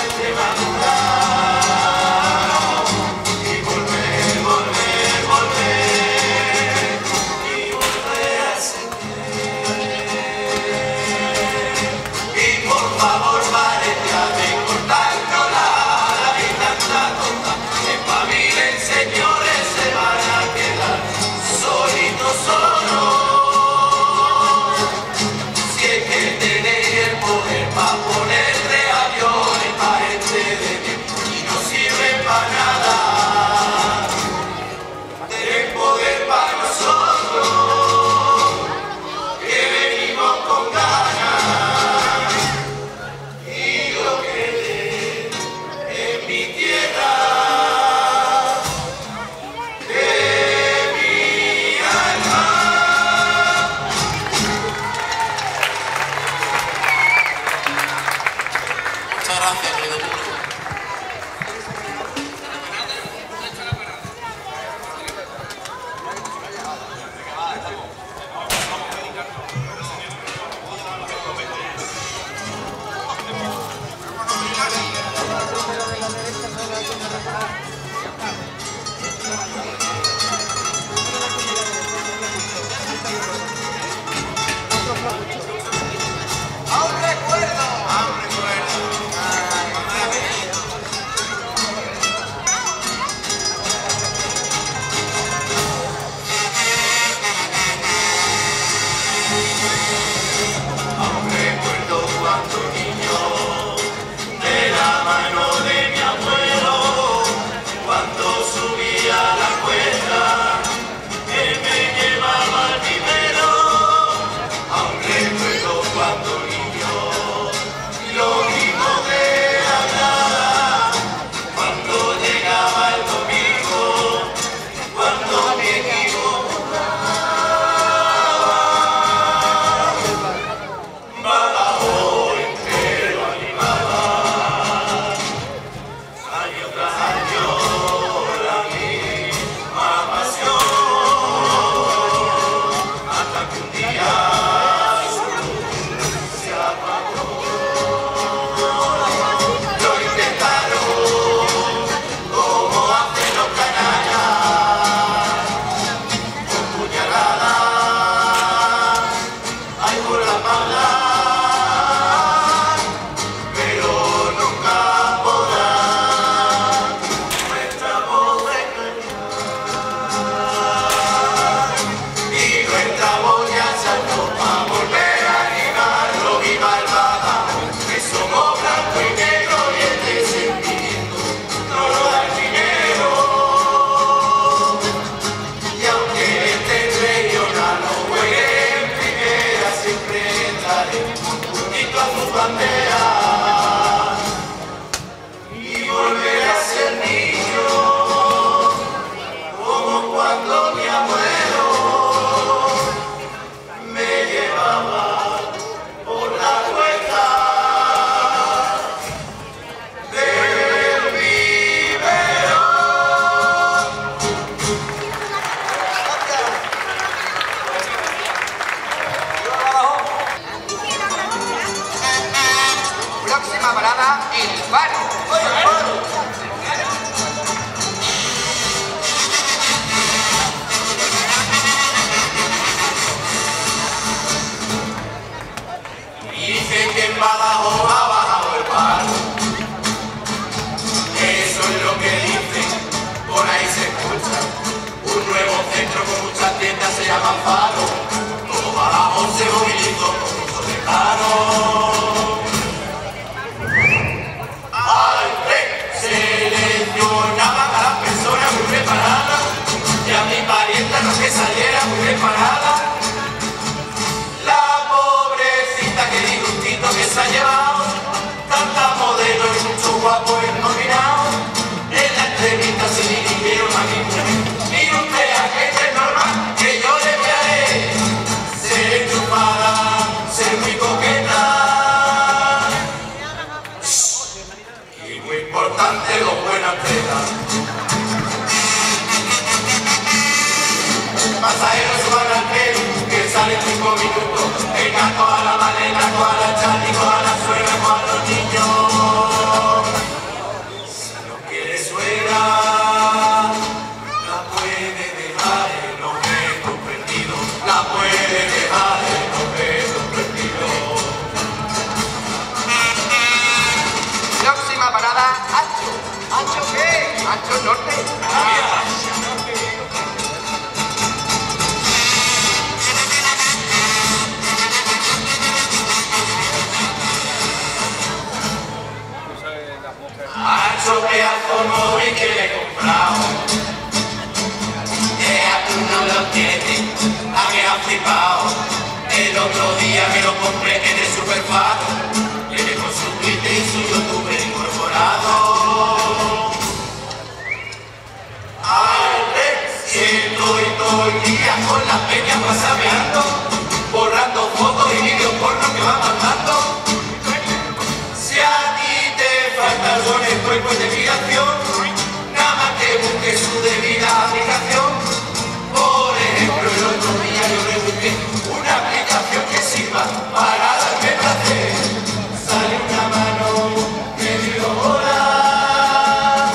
Venga, toda la malena, toda la chati, toda la suegra, todos los niños. ¿Ancho qué? ¿Ancho norte? Ah. Ancho pedazo móvil que le he comprado. Tú no lo tienes, ha quedado flipado. El otro día me lo compré en el Superfaro. Le dejo su Twitter y su YouTube incorporado. Siento y todo el día con las peñas pasameando, borrando fotos y vídeos porno que va mandando. Si a ti te falta algo en el cuerpo de migración, nada más que busque su debida aplicación. Por ejemplo, el otro día yo le busqué una aplicación que sirva para darme placer. Sale una mano, me digo hola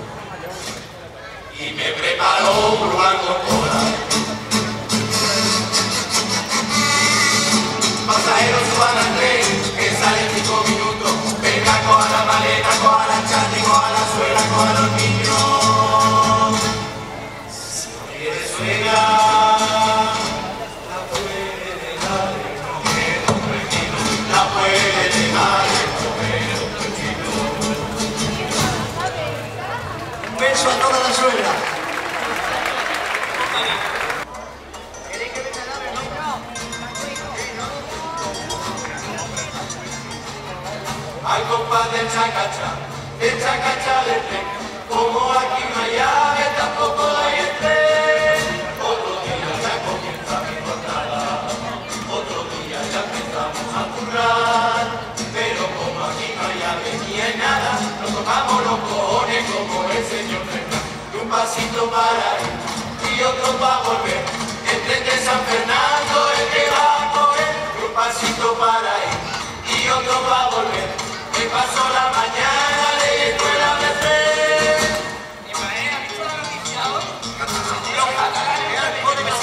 y me preparó un algo cola. Pasajeros suban al tren, que sale en 5 minutos. Venga, coja la maleta, coja la chata y coja la suela, coja los niños. Si no quiere suegra, la puede dejar en comer un tranquilo. La puede dejar en comer un tranquilo. Un beso a toda la suegra. Al compás del chacacha del tren, como aquí no hay ave, tampoco hay el tren. Otro día ya comienza mi jornada, otro día ya empezamos a currar, pero como aquí no hay ave ni hay nada, nos tocamos los cojones como el señor Fernández. Y un pasito para ir y otro para volver, el tren de San Fernando el que va a coger. Y un pasito para ir y otro para volver. Me paso la mañana de escuela de tren. ¿Y María ha visto la noticia hoy? Los catalanes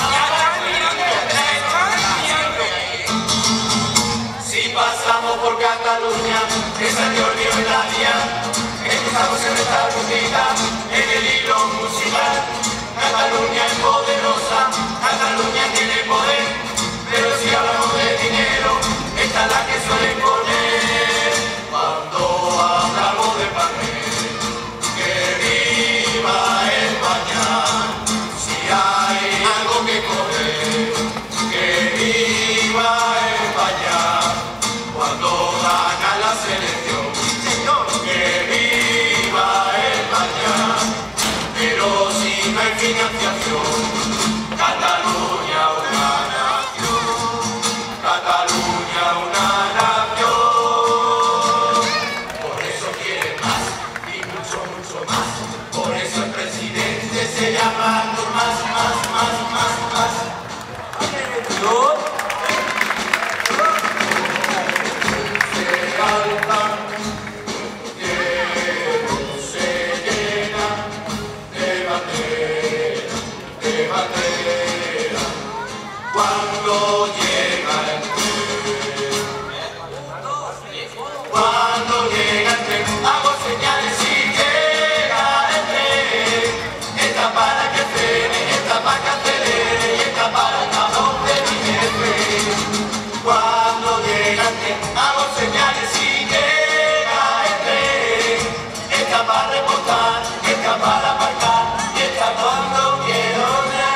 si pasamos por Cataluña, que salió el río en la vía, empezamos en nuestra rutita, en el hilo musical. Cataluña es poderosa, Cataluña tiene poder, pero si hablamos de dinero, esta es la que suele poner. Cuando hablamos de papel, que viva España. Si hay algo que coger, que viva España. Cuando gana la selección, señor, que viva España. Pero si no hay financiación, Cataluña una nación, Cataluña una nación. Por eso el presidente se llama más. Se alza, se llena de bandera, cuando llega el tren. Cuando llega el tren, hago señales y esta para que frene, esta para que acelere y esta para el cabrón de mi jefe. Cuando llega el tren, hago señales y llega el tren. Esta para remontar, esta para aparcar y esta cuando quiero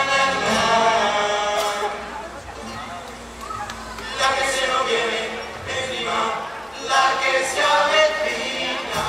la que se nos viene encima, la que se avecina.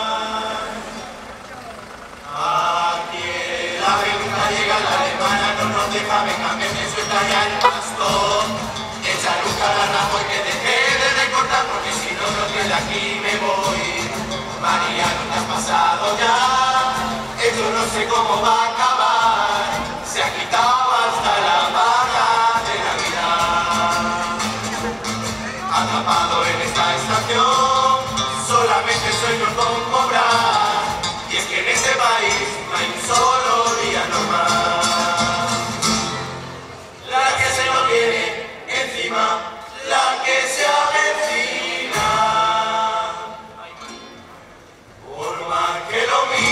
Llega la alemana, no nos deja, venga, me suelta ya el bastón. Échale un calarrajo y que deje de recortar, porque si no, no de aquí me voy. María, ¿no te has pasado ya? Esto no sé cómo va a acabar. Se ha quitado hasta la paga de Navidad. Atrapado en esta estación, solamente sueño con cobrar. Y es que en este país no hay un solo día normal. La que se nos viene encima, la que se avecina. Por más que lo mire.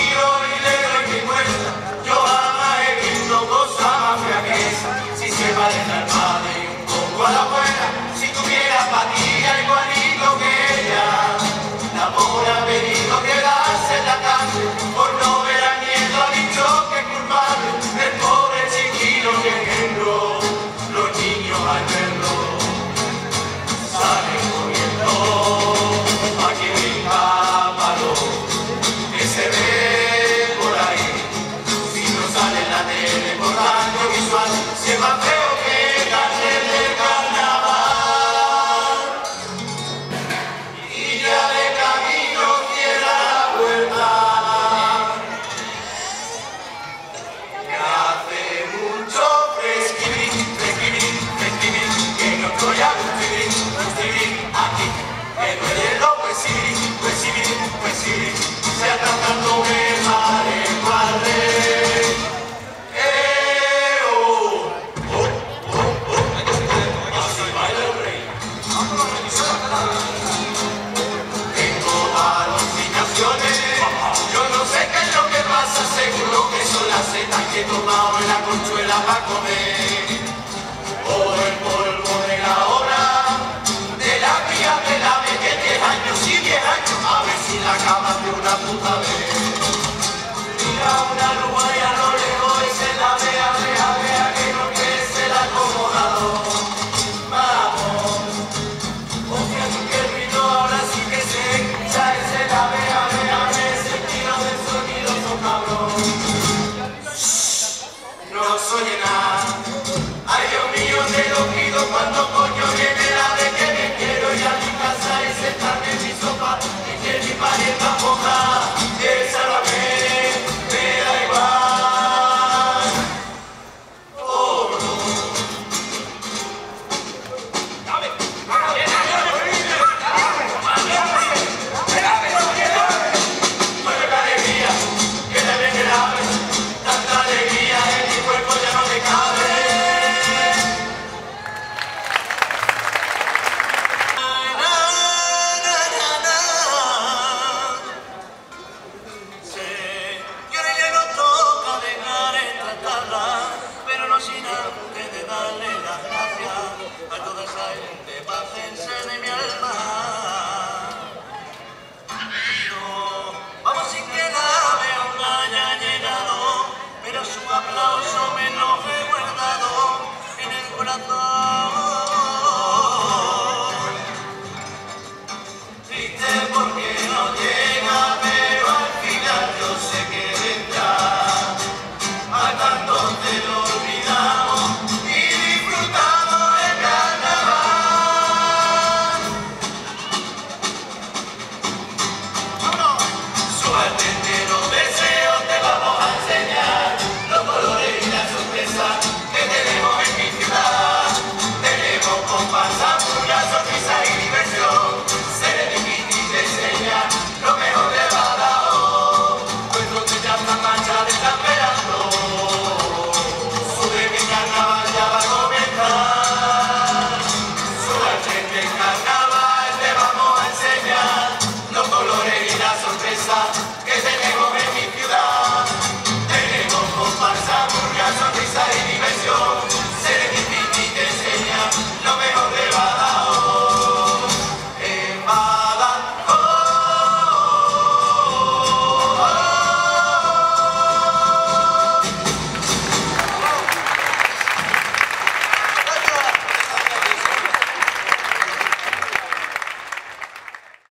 he tomado en la conchuela para comer. O el polvo de la hora, de la vía de la vez que 10 años, sí 10 años, a ver si la acabas de una puta vez. Mira una luz y